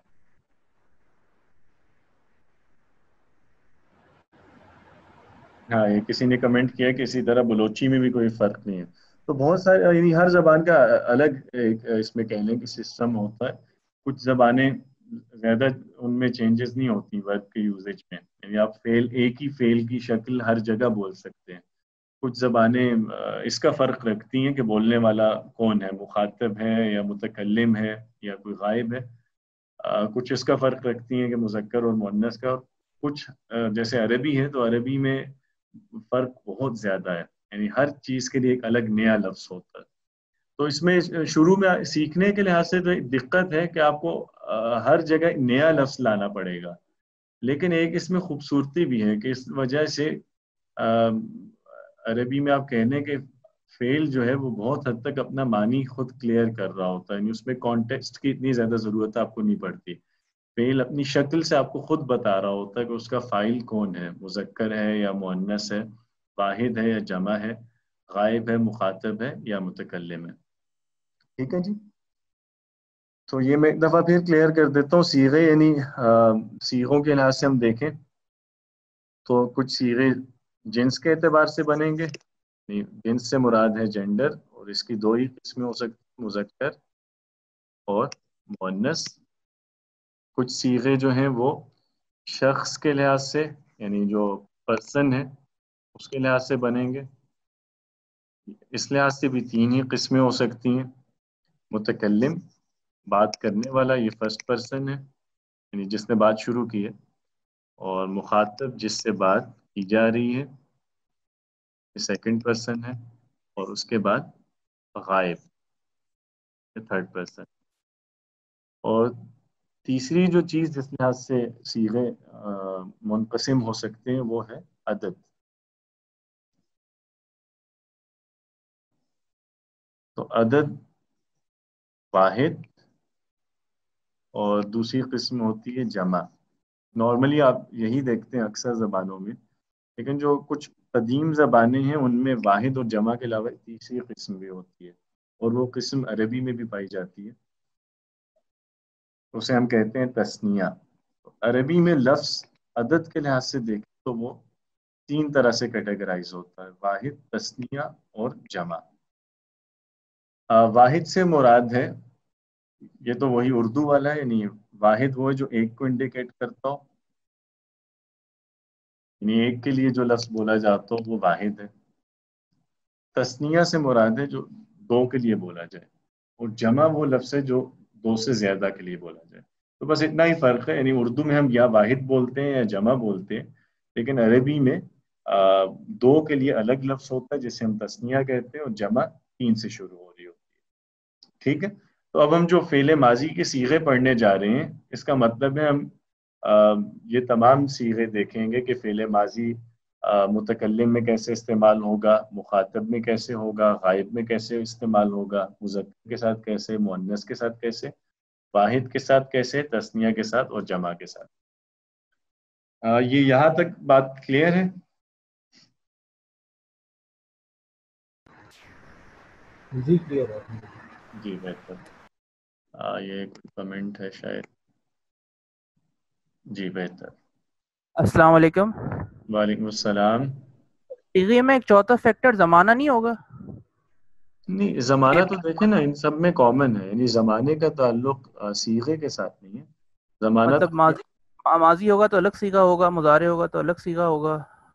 ہاں یہ کسی نے کمنٹ کیا کہ اسی طرح بلوچی میں بھی کوئی فرق نہیں ہے. تو بہت سارے یعنی ہر زبان کا الگ ایک اس میں کہہ لیں کہ سسٹم ہوتا ہے. کچھ زبانیں زیادہ ان میں چینجز نہیں ہوتی ورڈ کے یوزیج میں، یعنی آپ فعل ایک ہی فعل کی شکل ہر جگہ بول سکتے ہیں. کچھ زبانیں اس کا فرق رکھتی ہیں کہ بولنے والا کون ہے، مخاطب ہے یا متکلم ہے یا کوئی غائب ہے. کچھ اس کا فرق رکھتی ہیں کہ مذکر اور مؤنث کا. کچھ جیسے عربی ہے تو عربی میں فرق بہت زیادہ ہے، یعنی ہر چیز کے لیے ایک الگ نیا لفظ ہوتا ہے. تو اس میں شروع میں سیکھنے کے لحاظ سے تو دقت ہے کہ آپ کو ہر جگہ نیا لفظ لانا پڑے گا. لیکن ایک اس میں خوبصورتی بھی ہے کہ اس وجہ سے عربی میں آپ کہنے کہ فعل جو ہے وہ بہت حد تک اپنا معنی خود کلیئر کر رہا ہوتا ہے. یعنی اس میں کانٹیکسٹ کی اتنی زیادہ ضرورت آپ کو نہیں پڑتی. فعل اپنی شکل سے آپ کو خود بتا رہا ہوتا ہے کہ اس کا فاعل کون ہے، مذکر ہے یا مؤنث ہے، واحد ہے یا جمع ہے، غائب ہے، مخاطب ہے یا متکلم ہے. ٹھیک ہے جی. تو یہ میں ایک دفعہ پھر کلیئر کر دیتا ہوں. صیغے یعنی صیغوں کے لحاظ سے ہم دیکھیں تو کچھ صیغے جنس کے اعتبار سے بنیں گے. جنس سے مراد ہے جینڈر، اور اس کی دو ہی قسمیں ہو سکتی، مذکر اور مؤنث. کچھ صیغے جو ہیں وہ شخص کے لحاظ سے یعنی جو پرسن ہے اس کے لحاظ سے بنیں گے. اس لحاظ سے بھی تین ہی قسمیں ہو سکتی ہیں. متکلم بات کرنے والا، یہ فرسٹ پرسن ہے یعنی جس نے بات شروع کی ہے، اور مخاطب جس سے بات کی جا رہی ہے، یہ سیکنڈ پرسن ہے، اور اس کے بعد غائب، یہ تھرڈ پرسن. اور تیسری جو چیز جس لحاظ سے صیغے منقسم ہو سکتے ہیں وہ ہے عدد. تو عدد واحد اور دوسری قسم ہوتی ہے جمع. نارملی آپ یہی دیکھتے ہیں اکثر زبانوں میں، لیکن جو کچھ قدیم زبانیں ہیں ان میں واحد اور جمع کے علاوہ تیسری قسم بھی ہوتی ہے، اور وہ قسم عربی میں بھی پائی جاتی ہے. اسے ہم کہتے ہیں تثنیہ. عربی میں لفظ عدد کے لحاظ سے دیکھیں تو وہ تین طرح سے کیٹیگرائز ہوتا ہے: واحد، تثنیہ اور جمع. واحد سے مراد ہے، یہ تو وہی اردو والا ہے، یعنی واحد وہ ہے جو ایک کو انڈیکیٹ کرتا ہو، یعنی ایک کے لیے جو لفظ بولا جاتا ہو وہ واحد ہے۔ تثنیہ سے مراد ہے جو دو کے لیے بولا جائے، اور جمع وہ لفظ ہے جو دو سے زیادہ کے لیے بولا جائے۔ تو بس اتنا ہی فرق ہے، یعنی اردو میں ہم یا واحد بولتے ہیں یا جمع بولتے ہیں، لیکن عربی میں آ, دو کے لیے الگ لفظ ہوتا ہے جسے ہم تثنیہ کہتے ہیں، اور جمع تین سے شروع ہو رہی ہوتی ہے۔ ٹھیک ہے، تو اب ہم جو فعل ماضی کے صیغے پڑھنے جا رہے ہیں، اس کا مطلب ہے ہم آ, یہ تمام صیغے دیکھیں گے کہ فعل ماضی متکلم میں کیسے استعمال ہوگا، مخاطب میں کیسے ہوگا، غائب میں کیسے استعمال ہوگا، مذکر کے ساتھ کیسے، مؤنث کے ساتھ کیسے، واحد کے ساتھ کیسے، تثنیہ کے ساتھ اور جمع کے ساتھ۔ آ, یہ یہاں تک بات کلیئر ہے؟ جی کلیئر ہے۔ جی بہتر۔ آ, یہ ایک کمنٹ ہے شاید۔ جی بہتر۔ السلام علیکم۔ وعلیکم السلام۔ صیغے میں ایک چوتھا فیکٹر زمانہ نہیں ہوگا؟ نہیں، زمانہ تو دیکھیں نا ان سب میں کامن ہے، یعنی زمانے کا تعلق صیغے کے ساتھ نہیں ہے، زمانہ مطلب تو ماضی ماضی ہوگا تو الگ صیغہ ہوگا، مضارع ہوگا تو الگ صیغہ ہوگا۔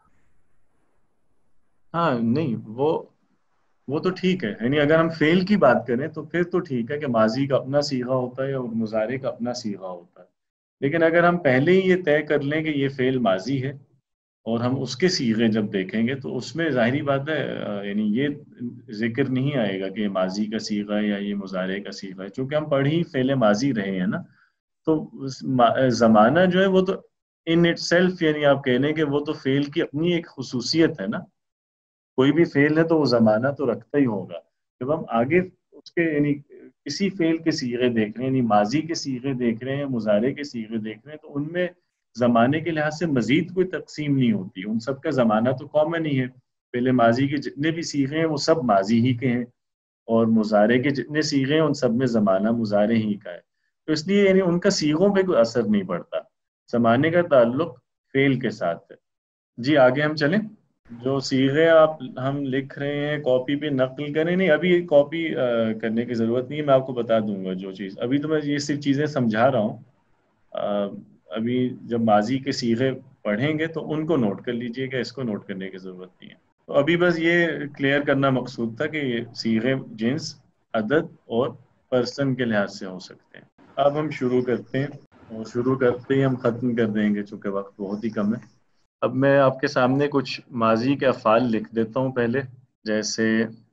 ہاں نہیں، وہ وہ تو ٹھیک ہے، یعنی اگر ہم فعل کی بات کریں تو پھر تو ٹھیک ہے کہ ماضی کا اپنا صیغہ ہوتا ہے اور مضارع کا اپنا صیغہ ہوتا ہے، لیکن اگر ہم پہلے ہی یہ طے کر لیں کہ یہ فعل ماضی ہے اور ہم اس کے صیغے جب دیکھیں گے تو اس میں ظاہری بات ہے یعنی یہ ذکر نہیں آئے گا کہ یہ ماضی کا صیغہ ہے یا یہ مضارع کا صیغہ ہے، چونکہ ہم پڑھ ہی فعل ماضی رہے ہیں نا، تو زمانہ جو ہے وہ تو ان اٹ سیلف، یعنی آپ کہہ لیں کہ وہ تو فعل کی اپنی ایک خصوصیت ہے نا، کوئی بھی فعل ہے تو وہ زمانہ تو رکھتا ہی ہوگا۔ جب ہم آگے اس کے یعنی کسی فعل کے صیغے دیکھ رہے ہیں، یعنی ماضی کے صیغے دیکھ رہے ہیں، مضارع کے صیغے دیکھ رہے ہیں، تو ان میں زمانے کے لحاظ سے مزید کوئی تقسیم نہیں ہوتی، ان سب کا زمانہ تو کامن ہی ہے۔ پہلے ماضی کے جتنے بھی صیغے ہیں وہ سب ماضی ہی کے ہیں، اور مضارع کے جتنے صیغے ہیں ان سب میں زمانہ مضارع ہی کا ہے، تو اس لیے یعنی ان کا صیغوں پہ کوئی اثر نہیں پڑتا، زمانے کا تعلق فعل کے ساتھ ہے۔ جی آگے ہم چلیں۔ جو صیغے آپ ہم لکھ رہے ہیں کاپی پہ نقل کریں، نہیں ابھی کاپی کرنے کی ضرورت نہیں ہے، میں آپ کو بتا دوں گا جو چیز، ابھی تو میں یہ صرف چیزیں سمجھا رہا ہوں، ابھی جب ماضی کے صیغے پڑھیں گے تو ان کو نوٹ کر لیجئے گا، اس کو نوٹ کرنے کی ضرورت نہیں ہے۔ تو ابھی بس یہ کلیئر کرنا مقصود تھا کہ یہ صیغے جنس، عدد اور پرسن کے لحاظ سے ہو سکتے ہیں۔ اب ہم شروع کرتے ہیں، اور شروع کرتے ہی ہم ختم کر دیں گے چونکہ وقت بہت ہی کم ہے۔ اب میں آپ کے سامنے کچھ ماضی کے افعال لکھ دیتا ہوں پہلے، جیسے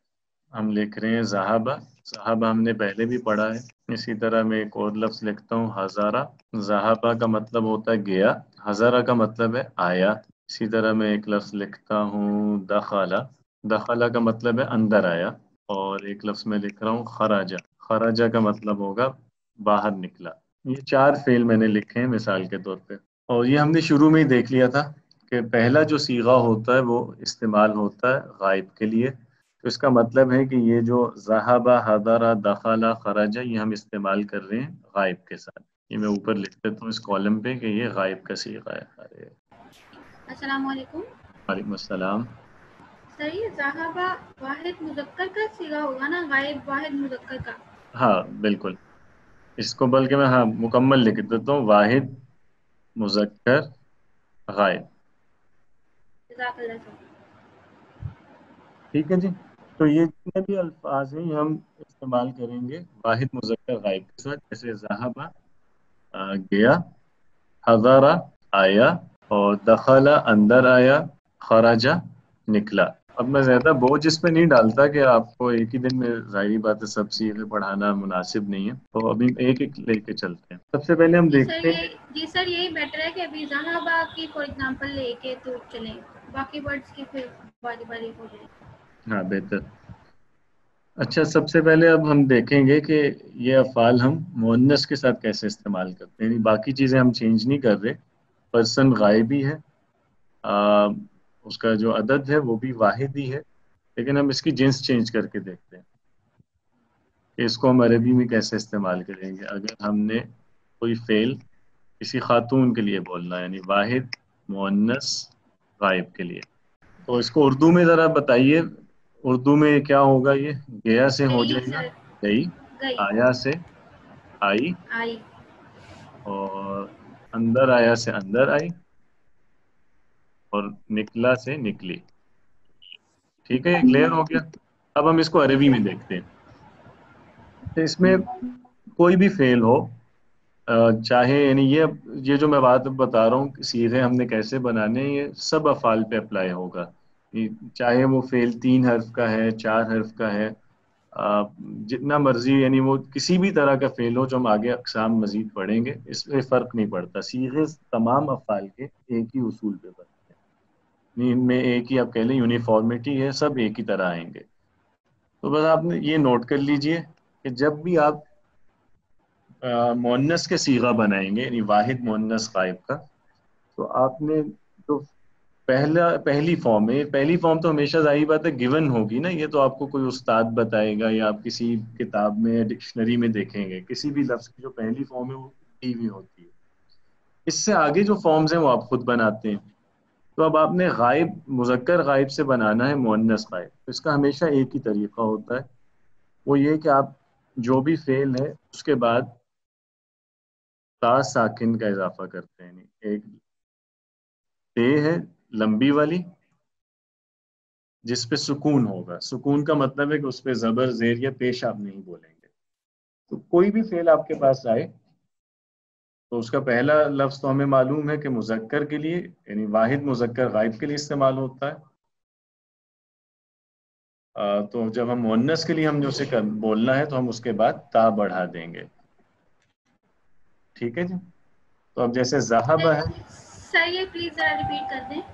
ہم لکھ رہے ہیں ذہبہ، ذہبہ ہم نے پہلے بھی پڑھا ہے۔ اسی طرح میں ایک اور لفظ لکھتا ہوں ہزارہ، ذہبہ کا مطلب ہوتا ہے گیا، ہزارہ کا مطلب ہے آیا۔ اسی طرح میں ایک لفظ لکھتا ہوں دخلہ، دخلہ کا مطلب ہے اندر آیا، اور ایک لفظ میں لکھ رہا ہوں خراجہ، خراجہ کا مطلب ہوگا باہر نکلا۔ یہ چار فعل میں نے لکھے ہیں مثال کے طور پہ، اور یہ ہم نے شروع میں ہی دیکھ لیا تھا کہ پہلا جو صیغہ ہوتا ہے وہ استعمال ہوتا ہے غائب کے لیے، تو اس کا مطلب ہے کہ یہ جو ذہبہ، حضرہ، دخلہ، خرجہ، یہ ہم استعمال کر رہے ہیں غائب کے ساتھ۔ یہ میں اوپر لکھ دیتا ہوں اس کالم پہ کہ یہ غائب کا صیغہ ہے۔ ارے السلام علیکم۔ وعلیکم السلام۔ سر یہ ذہبہ واحد مذکر کا صیغہ ہوگا نا، غائب واحد مذکر کا؟ ہاں بالکل، اس کو بلکہ میں ہاں مکمل لکھ دیتا ہوں، واحد مذکر غائب۔ جزاک اللہ خیر۔ ٹھیک ہے جی، تو یہ جتنے بھی الفاظ ہیں یہ ہم استعمال کریں گے واحد مذکر غائب کے ساتھ، جیسے ذہبہ گیا، حضرہ آیا، اور دخلہ اندر آیا، خرجہ نکلا۔ اب میں زیادہ بوجھ اس پہ نہیں ڈالتا کہ آپ کو ایک ہی دن میں ظاہری بات ہے سب صیغے پڑھانا مناسب نہیں ہے، تو ابھی ایک ایک لے کے چلتے ہیں۔ سب سے پہلے ہم جی سر دیکھتے ہیں، یہ جی سر یہی بیٹر ہے کہ ابھی ذہبہ کی فار ایگزامپل لے کے تو چلیں، باقی ورڈز کی پھر باری باری ہو جائے۔ ہاں بہتر۔ اچھا سب سے پہلے اب ہم دیکھیں گے کہ یہ افعال ہم مؤنث کے ساتھ کیسے استعمال کرتے ہیں، یعنی باقی چیزیں ہم چینج نہیں کر رہے، پرسن غائب ہی ہے، آ, اس کا جو عدد ہے وہ بھی واحد ہی ہے، لیکن ہم اس کی جنس چینج کر کے دیکھتے ہیں کہ اس کو ہم عربی میں کیسے استعمال کریں گے اگر ہم نے کوئی فعل کسی خاتون کے لیے بولنا ہے، یعنی واحد مؤنث غائب کے لیے۔ تو اس کو اردو میں ذرا بتائیے، उर्दू में क्या होगा? ये गया से हो गई जाएगा सर, गई, गई आया से आई, आई, और अंदर आया से अंदर आई, और निकला से निकली। ठीक है, ये क्लियर हो गया। अब हम इसको अरबी में देखते हैं। तो इसमें कोई भी फेल हो, अ, चाहे यानी ये ये जो मैं बात बता रहा हूँ सीधे हमने कैसे बनाने हैं, ये सब अफाल पे अप्लाई होगा। ये चाहे वो फेल तीन हर्फ का है, चार हर्फ का है, अ, जितना मर्जी, यानी वो किसी भी तरह का फेल हो, जो हम आगे अकसाम मजीद पढ़ेंगे, इसमें फ़र्क नहीं पड़ता। सीधे तमाम अफाल के एक ही उसूल पे बनते हैं, इनमें एक ही आप कह लें यूनिफॉर्मिटी है, सब एक ही तरह आएंगे। तो बस आपने ये नोट कर लीजिए कि जब भी आप मुअन्नस के सीगा बनाएंगे, यानी वाहिद मुअन्नस गायब का, तो आपने जो पहला पहली फॉर्म है, पहली फॉर्म तो हमेशा जाहिर बात है गिवन होगी ना, ये तो आपको कोई उस्ताद बताएगा या आप किसी किताब में डिक्शनरी में देखेंगे। किसी भी लफ्ज की जो पहली फॉर्म है वो दी हुई होती है। इससे आगे जो फॉर्म्स हैं वो आप खुद बनाते हैं। तो अब आपने गायब मुज़क्कर गायब से बनाना है मुअन्नस गायब, तो इसका हमेशा एक ही तरीका होता है, वो ये कि आप जो भी फेल है उसके बाद ता साकिन का इजाफा करते हैं। एक ते है लंबी वाली जिस पे सुकून होगा, सुकून का मतलब है कि उस पे जबर जेर या पेश आप नहीं बोलेंगे। तो कोई भी फेल आपके पास आए तो उसका पहला लफ्ज तो हमें मालूम है कि मुज़क्कर के लिए, यानी वाहिद मुज़क्कर गायब के लिए इस्तेमाल होता है। आ, तो जब हम मुअन्नस के लिए हम जो उसे कर, बोलना है तो हम उसके बाद ता बढ़ा देंगे। ठीक है जी। तो अब जैसे ज़हाबा है, सर ये प्लीज जरा रिपीट कर दें।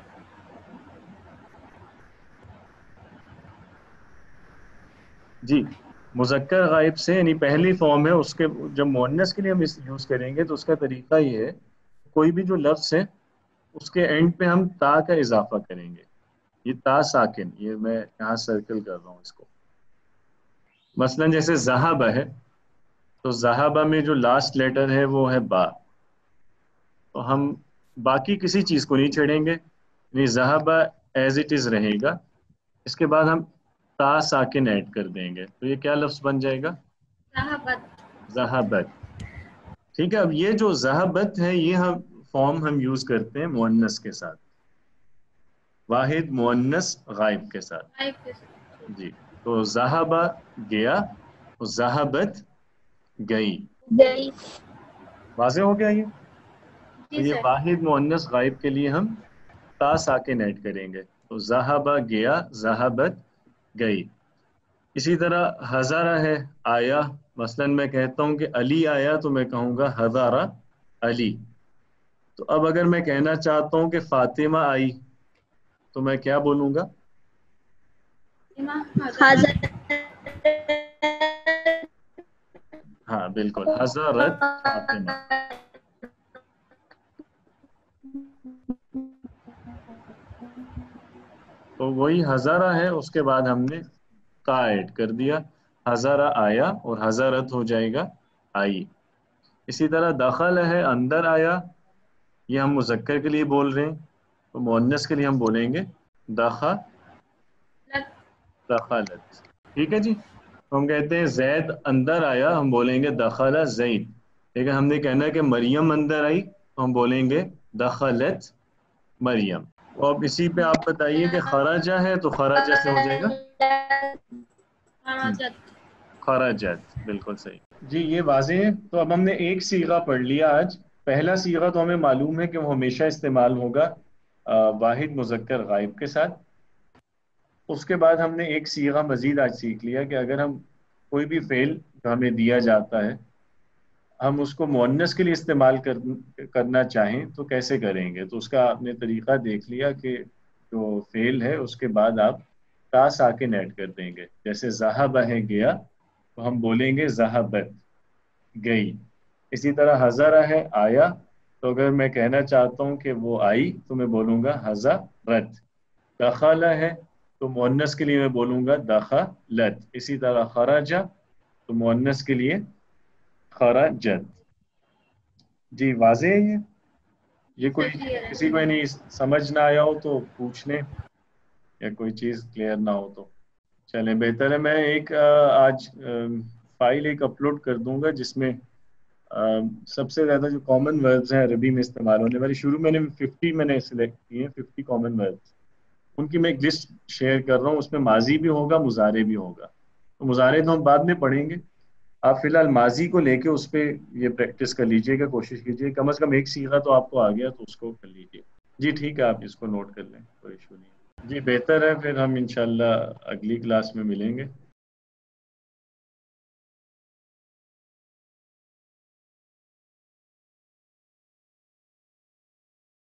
जी, मुज़क्कर गायब से यानी पहली फॉर्म है उसके, जब मुअन्नस के लिए हम इस यूज़ करेंगे तो उसका तरीका ये है, कोई भी जो लफ्ज़ है उसके एंड पे हम ता का इजाफा करेंगे। ये ता साकिन, ये मैं यहाँ सर्कल कर रहा हूँ इसको। मसलन जैसे ज़हाबा है, तो ज़हाबा में जो लास्ट लेटर है वो है बा, तो हम बाकी किसी चीज़ को नहीं छेड़ेंगे, यानी ज़हाबा एज इट इज़ रहेगा। इसके बाद हम ता साकिन ऐड कर देंगे, तो ये क्या लफ्ज़ बन जाएगा? ज़हाबत। ज़हाबत। ठीक है, अब ये जो ज़हाबत है ये हम फॉर्म हम यूज़ करते हैं मुअन्नस के साथ, वाहिद मुअन्नस गायब के साथ। गायब के साथ। जी, तो ज़हाबा गया, तो ज़हाबत गई। गई। वाज़ेह हो गया ये? तो जी ये सर। वाहिद मुअन्नस गायब के लिए हम ता साकिन ऐड करेंगे, तो ज़हाबा गया, ज़हाबत गई। इसी तरह हज़ारा है, आया। मसलन मैं कहता हूँ कि अली आया, तो मैं कहूँगा हज़ारा अली। तो अब अगर मैं कहना चाहता हूँ कि फातिमा आई, तो मैं क्या बोलूँगा? हज़रत। हाँ बिल्कुल, हज़रत फातिमा। तो वही हज़ारा है, उसके बाद हमने का ऐड कर दिया, हज़ारा आया और हज़रत हो जाएगा आई। इसी तरह दखल है, अंदर आया, ये हम मुज़क्कर के लिए बोल रहे हैं, तो मुअन्नस के लिए हम बोलेंगे दखा दखलत। ठीक है जी। तो हम कहते हैं जैद अंदर आया, हम बोलेंगे दखला जैद। लेकिन हमने कहना है कि मरियम अंदर आई, तो हम बोलेंगे दखलत मरियम। तो अब इसी पे आप बताइए कि खराजा है, तो खराजा से हो जाएगा खराजत। खराजत। बिल्कुल सही जी, ये वाज़ेह है। तो अब हमने एक सीगा पढ़ लिया आज। पहला सीगा तो हमें मालूम है कि वो हमेशा इस्तेमाल होगा अ, वाहिद मुज़क्कर गायब के साथ। उसके बाद हमने एक सीगा मजीद आज सीख लिया कि अगर हम कोई भी फेल जो हमें दिया जाता है हम उसको मुअन्नस के लिए इस्तेमाल कर, करना चाहें तो कैसे करेंगे। तो उसका आपने तरीका देख लिया कि जो फेल है उसके बाद आप ता साकिन ऐड कर देंगे। जैसे ज़हाबा है गया, तो हम बोलेंगे ज़हाबत गई। इसी तरह हज़ारा है आया, तो अगर मैं कहना चाहता हूँ कि वो आई, तो मैं बोलूँगा हज़ारत। दखला है, तो मुअन्नस के लिए मैं बोलूँगा दखलत। इसी तरह खराजा, तो मुअन्नस के लिए खराजत। जी वाज़ेह है ये? ये कोई सर क्लियर है। किसी को नहीं समझ ना आया हो तो पूछ लें, या कोई चीज़ क्लियर ना हो तो। چلیں بہتر ہے. میں ایک آج فائل ایک اپلوڈ کر دوں گا جس میں سب سے زیادہ جو کامن ورڈز ہیں عربی میں استعمال ہونے والی، شروع میں نے ففٹی میں نے سلیکٹ کیے ہیں، ففٹی کامن ورڈز، ان کی میں ایک لسٹ شیئر کر رہا ہوں. اس میں ماضی بھی ہوگا، مضارع بھی ہوگا. تو مضارع تو ہم بعد میں پڑھیں گے، آپ فی الحال ماضی کو لے کے اس پہ یہ پریکٹس کر لیجئے گا، کوشش کیجئے کم از کم ایک صیغہ تو آپ کو آ گیا تو اس کو کر لیجئے. جی ٹھیک ہے، آپ اس کو نوٹ کر لیں، کوئی ایشو نہیں. جی بہتر ہے، پھر ہم انشاءاللہ اگلی کلاس میں ملیں گے.